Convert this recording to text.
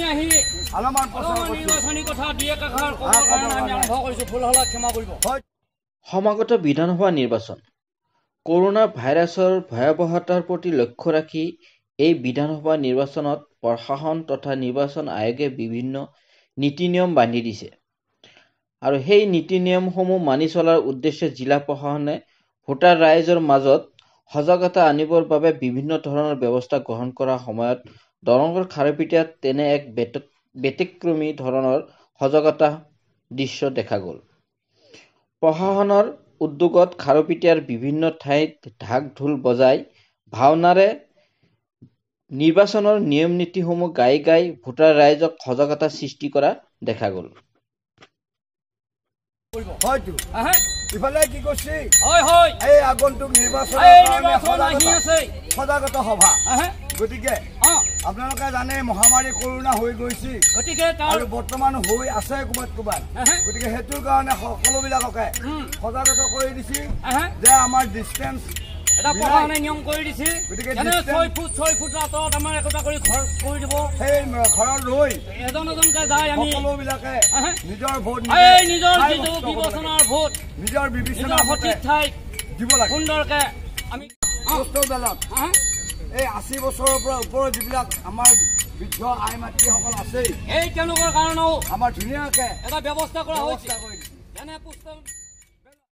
আহি অলপমান প্ৰচাৰ নিৰ্বাচনী কথা দিয়ে কাষৰ ক'বৰ কাৰণে আমি আৰম্ভ কৰিছোঁ। ভুল হ'লে ক্ষমা কৰিব। সমাগত বিধানসভা নিৰ্বাচন কৰোনা ভাইৰাছৰ ভয়াৱহতাৰ প্ৰতি লক্ষ্য ৰাখি এই বিধানসভা নিৰ্বাচনত প্ৰশাসন তথা নিৰ্বাচন আয়োগে বিভিন্ন নীতি নিয়ম বান্ধি দিছে আৰু সেই নীতি নিয়মসমূহ মানি চলাৰ উদ্দেশ্যে জিলা প্ৰশাসনে ভোটাৰ ৰাইজৰ মাজত সজাগতা আনিবৰ বাবে বিভিন্ন ধৰণৰ ব্যৱস্থা গ্ৰহণ কৰাৰ সময়ত দৰঙৰ খাৰুপেটীয়াত তেনে এক ব্যতিক্ৰমী ধৰণৰ সজাগতা দৃশ্য দেখা গ'ল। প্ৰশাসনৰ উদ্যোগত খাৰুপেটীয়াৰ বিভিন্ন ঠাইত ঢাক ঢোল বজাই ভাওনাৰে নিৰ্বাচনৰ নিয়ম নীতিসমূহ গাই গাই ভোটাৰ ৰাইজক সজাগতা সৃষ্টি কৰা দেখা গ'ল। হয়তো ইফালে কি কৈছে এই আগন্তুক নিৰ্বাচন সজাগতা সভা। গতিকে আপোনালোকে জানে মহামাৰী কৰোনা হৈ গৈছে, গতিকে আৰু বৰ্তমান হৈ আছে ক'ৰবাত ক'ৰবাত। গতিকে সেইটোৰ কাৰণে সকলোবিলাককে সজাগতা কৰি দিছে যে আমাৰ ডিষ্টেঞ্চ এটা প্ৰশাসনে নিয়ম কৰি দিছে। গতিকে 6 ফুট আঁতৰত আমাৰ একোটা কৰি ঘৰ কৰি দিব। সেই ঘৰত ৰৈ এজন এজনকে যায় আমি সকলোবিলাকে নিজৰ ভোট নিজৰ যিটো বিবেচনাৰ ভোট নিজৰ বিবেচনাৰ সঠিক ঠাইত দিব লাগে। সুন্দৰকে আমি পোষ্টাৰডালত এই 80 বছৰৰ পৰা ওপৰৰ যিবিলাক আমাৰ বৃদ্ধ আই মাতৃসকল আছে, এই তেওঁলোকৰ কাৰণেও আমাৰ ধুনীয়াকে এটা ব্যৱস্থা কৰা হৈছে।